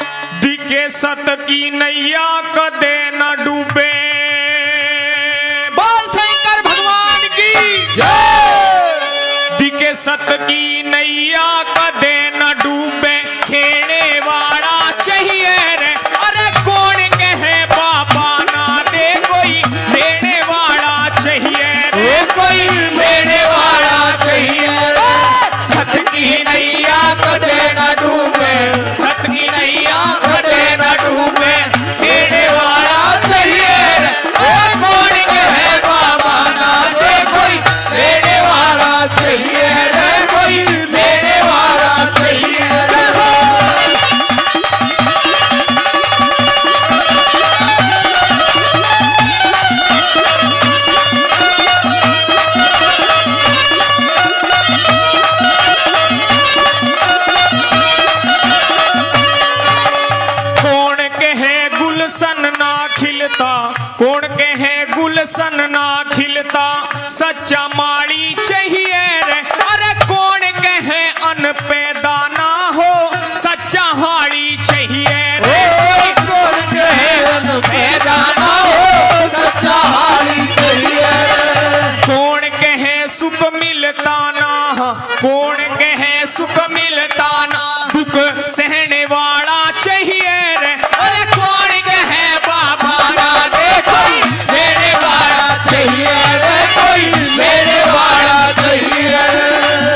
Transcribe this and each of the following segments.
दिखे सत की नैया कदे न डूबे। बोल शंकर भगवान की जय। दिखे सत की नैया कदे न डूबे, खेने वाला चाहिए रे। अरे कौन कहे बाबा ना दे, कोई लेने वाला चाहिए रे, कोई लेने वाला चाहिए रे। सत की नैया कदे न डूबे, सत की नैया कदे न डूबे, खेने वाला चाहिए रे। कौन कहे बाबा ना दे, कोई लेने वाला चाहिए रे, कोई लेने वाला चाहिए रे। कौन कहे गुलशन ना खिलता, सच्चा माली चाहिए रे। अरे कौन कहे अन पैदा ना हो, सच्चा हाड़ी चाहिए रे। कौन कहे अन पैदा ना हो, सच्चा हाड़ी चाहिए रे। कौन कहे सुख मिलता ना, कौन कहे सुख मिलता ना, दुख सहने वाला चाहिए रे। अरे कौन कहे बाबा ना दे, कोई लेने वाला चाहिए रे, कोई लेने वाला चाहिए रे।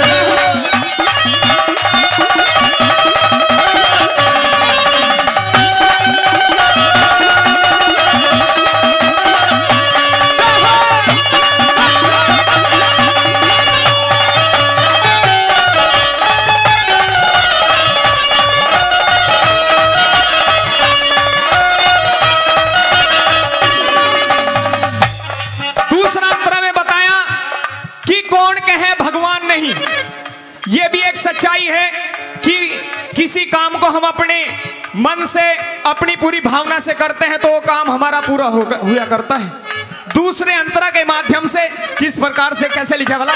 ये भी एक सच्चाई है कि किसी काम को हम अपने मन से, अपनी पूरी भावना से करते हैं तो वो काम हमारा पूरा हुआ करता है। दूसरे अंतरा के माध्यम से किस प्रकार से, कैसे लिखा वाला,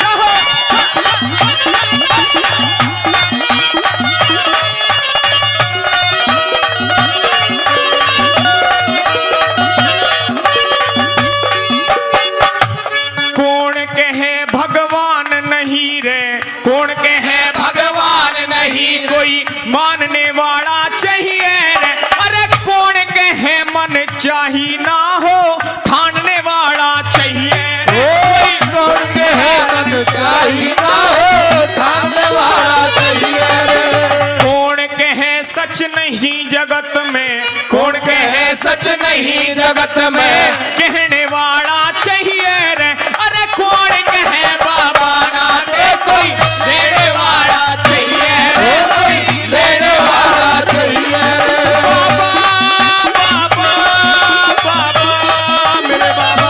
कौन कहे भगवान नहीं रे, कौन कहे भगवान नहीं, कोई मानने वाला चाहिए रे। अरे कौन कहे मन चाहिए ना हो, ठानने वाला चाहिए रे। कौन कहे मन चाहिए ना हो, ठानने वाला चाहिए रे। कौन कहे सच नहीं जगत में, कौन कहे सच नहीं जगत में, कहने वाला चाहिए रे। अरे कौन कहे बाबा ना दे, कोई लेने वाला चाहिए रे, कोई लेने वाला चाहिए रे। बाबा बाबा बाबा मेरे बाबा,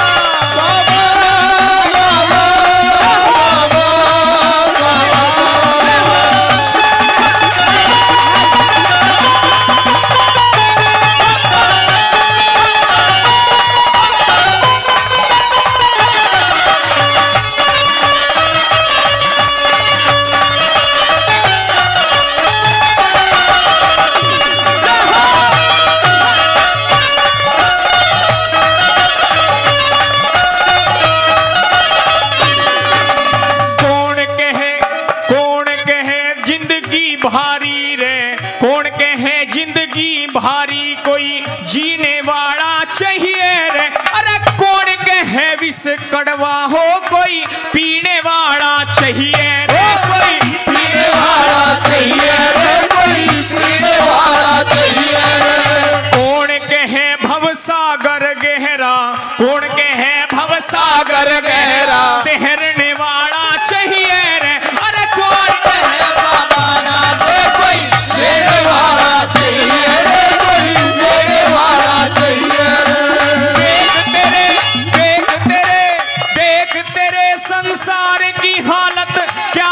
भारी रे, कौन कहे जिंदगी भारी, कोई जीने वाला चाहिए रे। अरे कौन कहे विष कड़वा हो, कोई पीने वाला चाहिए रे, कोई पीने वाला चाहिए रे, कोई पीने वाला चाहिए रे। कौन कहे भवसागर गहरा, कौन कहे भवसागर गहरा, तैरने वाला चाहिए रे। अरे कौन कहे बाबा ना दे, कोई लेने वाला चाहिए रे, कोई लेने वाला चाहिए रे। देख तेरे संसार की हालत क्या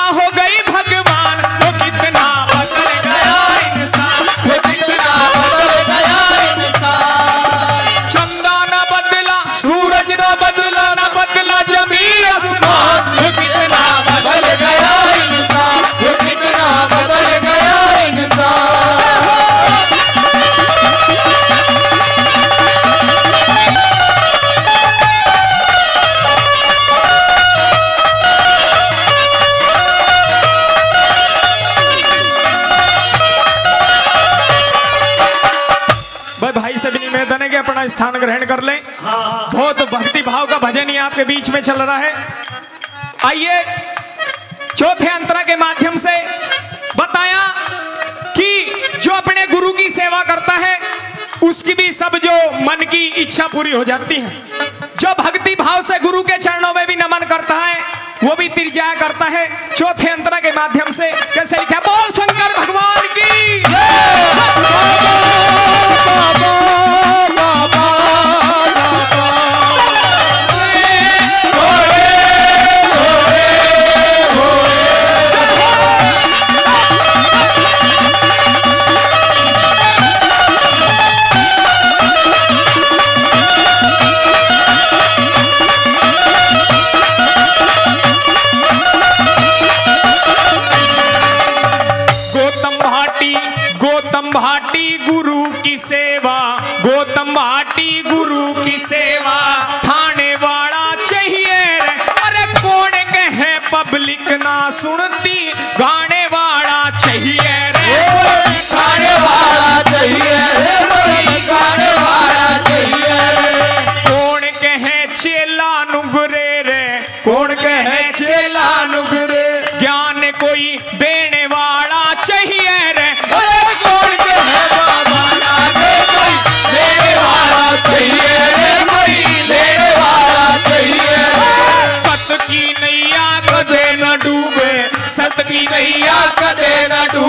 अपना स्थान ग्रहण कर लें। बहुत भक्ति भाव का भजन ही आपके बीच में चल रहा है। आइए चौथे अंतरा के माध्यम से बताया कि जो अपने गुरु की सेवा करता है उसकी भी सब जो मन की इच्छा पूरी हो जाती है। जो भक्ति भाव से गुरु के चरणों में भी नमन करता है वो भी तिरजाया करता है। चौथे अंतरा के माध्यम से कैसे लिखा, बोल शंकर भगवान की गौतम भाटी गुरु की सेवा, गौतम भाटी गुरु की सेवा थाने वाला चाहिए रे। अरे कौन कहे पब्लिक ना सुनती, गाने वाला चाहिए रे, गाने वाला चाहिए रे, गाने वाला चाहिए रे। कौन कहे चेला नुगरे रे, कौन कहे चेला नुगरे, ज्ञान कोई देने वाला चाहिए रे। चाहिए रे, कोई लेने वाला चाहिए रे। सत की नैया कदे न डूबे, सत की नैया कदे न डूबे।